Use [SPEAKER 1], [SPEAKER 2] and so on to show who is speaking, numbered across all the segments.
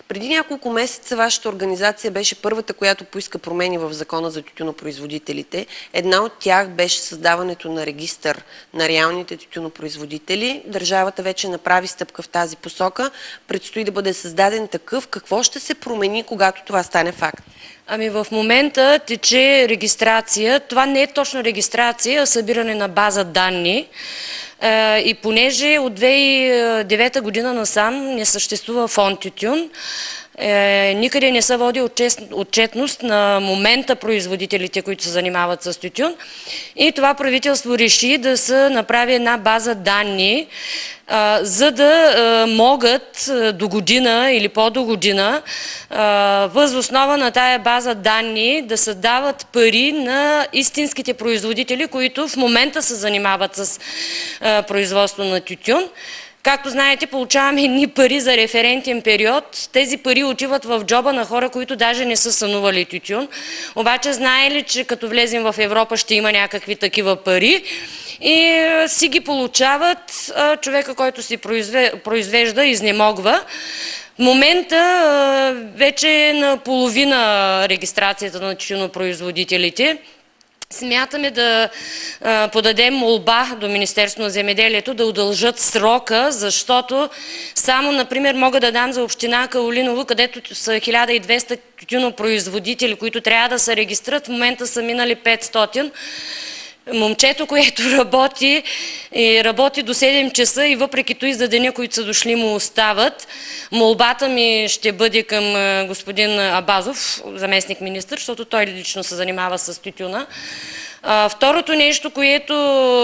[SPEAKER 1] Преди няколко месеца вашата организация беше първата, която поиска промени в Закона за тютюнопроизводителите. Една от тях беше създаването на регистър на реалните тютюнопроизводители. Държавата вече направи стъпка в тази посока. Предстои да бъде създаден такъв. Какво ще се промени, когато това стане факт?
[SPEAKER 2] Ами в момента тече регистрация. Това не е точно регистрация, а събиране на база данни. И понеже от 2009 година насам не съществува фонд тютюн, никъде не се води отчетност на момента производителите, които се занимават с тютюн. И това правителство реши да се направи една база данни, за да могат до година или по-до година въз основа на тая база данни да се дават пари на истинските производители, които в момента се занимават с производство на тютюн. Както знаете, получаваме едни пари за референтен период. Тези пари отиват в джоба на хора, които даже не са сънували тютюн. Обаче знае ли, че като влезем в Европа ще има някакви такива пари и си ги получават, човека, който си произвежда, изнемогва. В момента вече е на половина регистрацията на тютюнопроизводителите. Смятаме да подадем молба до Министерството на земеделието да удължат срока, защото само, например, мога да дам за община Каолиново, където са 1200 тютюнопроизводители, които трябва да се регистрират, в момента са минали 500. Момчето, което работи до 7 часа и въпреки това за деня, които са дошли, му остават. Молбата ми ще бъде към господин Абазов, заместник министър, защото той лично се занимава с тютюна. Второто нещо, което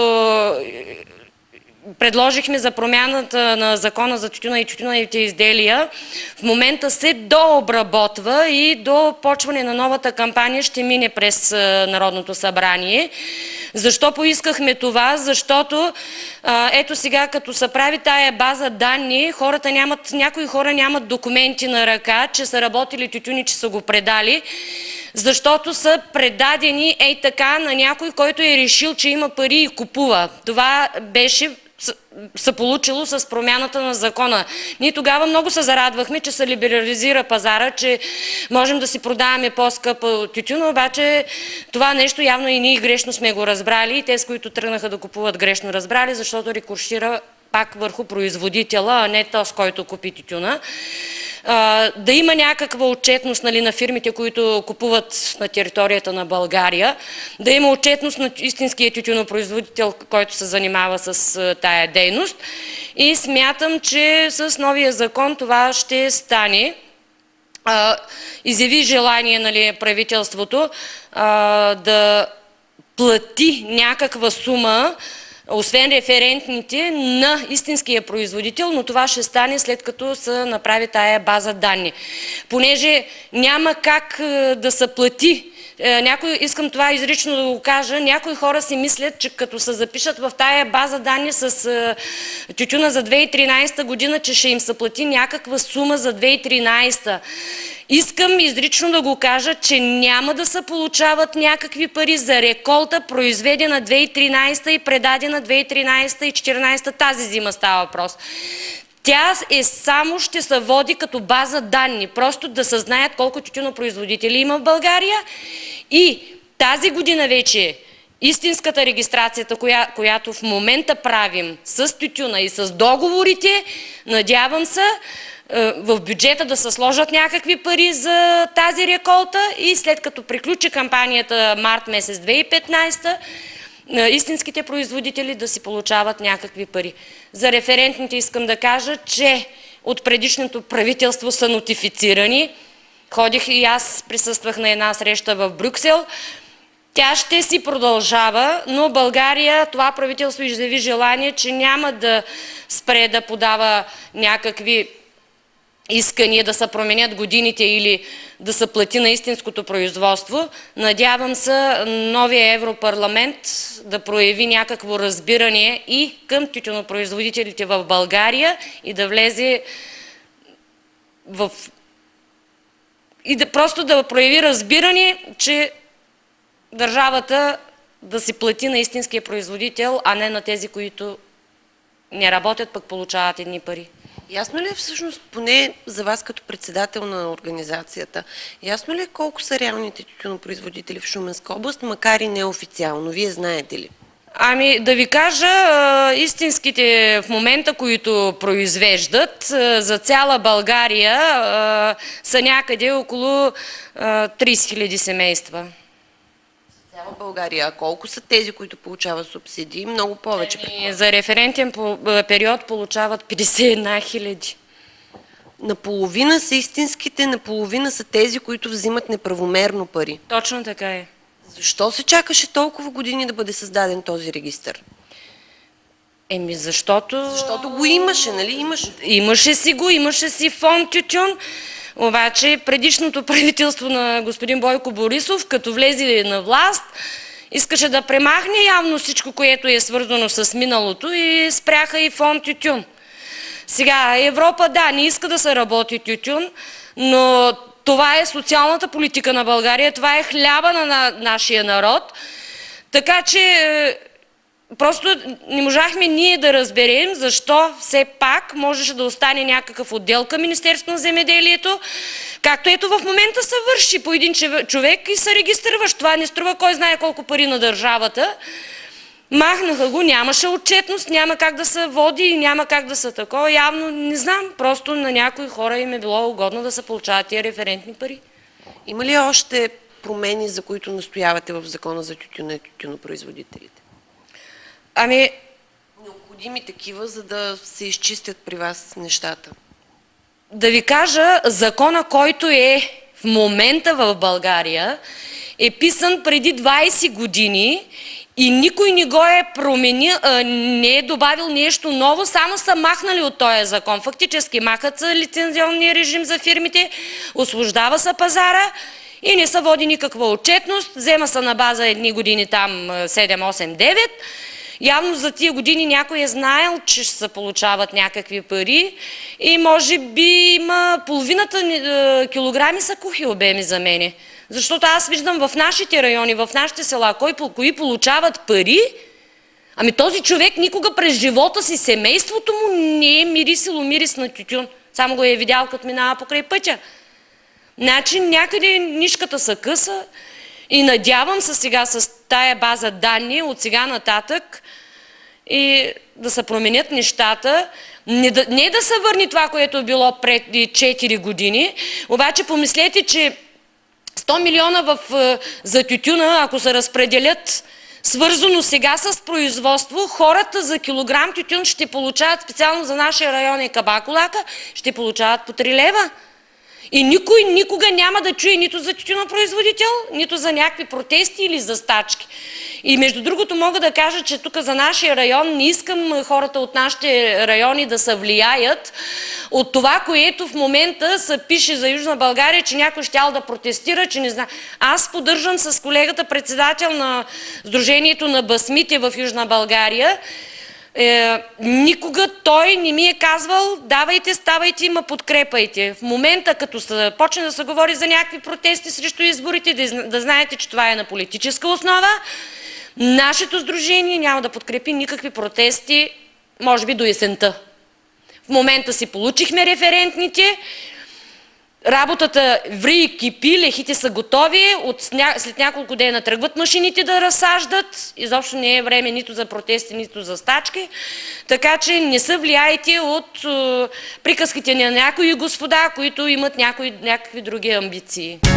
[SPEAKER 2] предложихме за промяната на Закона за тютюна и тютюновите изделия, в момента се дообработва и до почване на новата кампания ще мине през Народното събрание. Защо поискахме това? Защото ето сега, като се прави тая база данни, някои хора нямат документи на ръка, че са работили тютюни, че са го предали, защото са предадени ей така на някой, който е решил, че има пари и купува. Това беше се получило с промяната на закона. Ние тогава много се зарадвахме, че се либерализира пазара, че можем да си продаваме по-скъпо тютюна, обаче това нещо явно и ние грешно сме го разбрали и те, с които тръгнаха да купуват, грешно разбрали, защото рекуршира пак върху производителя, а не този, който купи тютюна. Да има някаква отчетност, нали, на фирмите, които купуват на територията на България, да има отчетност на истинския тютюнопроизводител, който се занимава с тая дейност. И смятам, че с новия закон това ще стане. Изяви желание, нали, правителството да плати някаква сума, освен референтните, на истинския производител, но това ще стане след като се направи тая база данни. Понеже няма как да се плати. Искам това изрично да го кажа, някои хора си мислят, че като се запишат в тая база данни с тютюна за 2013 година, че ще им се плати някаква сума за 2013. Искам изрично да го кажа, че няма да се получават някакви пари за реколта, произведена 2013 и предадена 2013 и 2014, тази зима става въпрос. Тя само ще се води като база данни, просто да се знаят колко тютюнопроизводители има в България и тази година вече истинската регистрацията, която в момента правим с тютюна и с договорите, надявам се, в бюджета да се сложат някакви пари за тази реколта и след като приключи кампанията март месец 2015, истинските производители да си получават някакви пари. За референтните искам да кажа, че от предишното правителство са нотифицирани. Ходих и аз присъствах на една среща в Брюксел. Тя ще си продължава, но България, това правителство изяви желание, че няма да спре да подава някакви искания да се променят годините или да се плати на истинското производство. Надявам се новия Европарламент да прояви някакво разбиране и към тютюнопроизводителите в България и да влезе просто да прояви разбиране, че държавата да си плати на истинския производител, а не на тези, които не работят, пък получават едни пари.
[SPEAKER 1] Ясно ли е всъщност, поне за вас като председател на организацията, ясно ли е колко са реалните тютюнопроизводители в Шуменска област, макар и неофициално? Вие знаете ли?
[SPEAKER 2] Ами да ви кажа, истинските в момента, които произвеждат за цяла България са някъде около 30 000 семейства.
[SPEAKER 1] За цяла България. А колко са тези, които получават субсидии? Много повече.
[SPEAKER 2] За референтен период получават 51 000.
[SPEAKER 1] Наполовина са истинските, наполовина са тези, които взимат неправомерно пари.
[SPEAKER 2] Точно така е.
[SPEAKER 1] Защо се чакаше толкова години да бъде създаден този регистър?
[SPEAKER 2] Защото
[SPEAKER 1] го имаше, нали?
[SPEAKER 2] Имаше си фонд тютюн, обаче предишното правителство на господин Бойко Борисов, като влезе на власт, искаше да премахне явно всичко, което е свързано с миналото и спряха и фонд тютюн. Сега Европа, да, не иска да се работи тютюн, но това е социалната политика на България, това е хляба на нашия народ. Така че просто не можахме ние да разберем защо все пак можеше да остане някакъв отдел към Министерството на земеделието, както ето в момента се върши по един човек и се регистрираш. Това не струва кой знае колко пари на държавата. Махнаха го, нямаше отчетност, няма как да се води и няма как да се такова. Явно не знам, просто на някои хора им е било угодно да се получават тия референтни пари.
[SPEAKER 1] Има ли още промени, за които настоявате в закона за тютюна и тютюнопроизводителите?
[SPEAKER 2] Ами...
[SPEAKER 1] Необходими такива, за да се изчистят при вас нещата.
[SPEAKER 2] Да ви кажа, закона, който е в момента в България, е писан преди 20 години и никой не го е променил, не е добавил нещо ново, само са махнали от този закон. Фактически махат се лицензионния режим за фирмите, освобождава се пазара и не се води никаква отчетност, взема се на база едни години там 7, 8, 9. Явно за тия години някой е знаел, че ще се получават някакви пари и може би има половината килограми са кухи обеми за мене. Защото аз виждам в нашите райони, в нашите села, кои получават пари, ами този човек никога през живота си, семейството му не е мирисило мирис на тютюн. Само го е видял, като минава покрай пътя. Значи някъде нишката са къса и надявам се сега с тая база данни от сега нататък и да се променят нещата. Не да се върне това, което е било преди 4 години, обаче помислете, че 100 милиона за тютюна, ако се разпределят свързано сега с производство, хората за килограм тютюн ще получават, специално за нашия район е Кабакулака, ще получават по 3 лева. И никой никога няма да чуе нито за тютюнопроизводител, нито за някакви протести или за стачки. И между другото мога да кажа, че тук за нашия район не искам хората от нашите райони да се влияят от това, което в момента се пише за Южна България, че някой щял да протестира, че не знам. Аз поддържам с колегата председател на Сдружението на басмите в Южна България. Никога той не ми е казвал давайте, ставайте, ма подкрепайте. В момента, като се почне да се говори за някакви протести срещу изборите, да знаете, че това е на политическа основа, нашето сдружение няма да подкрепи никакви протести, може би до есента. В момента си получихме референтните, работата ври и кипи, лехите са готови, след няколко дена тръгват машините да разсаждат, изобщо не е време нито за протести, нито за стачки, така че не се влияйте от приказките на някои господа, които имат някакви други амбиции.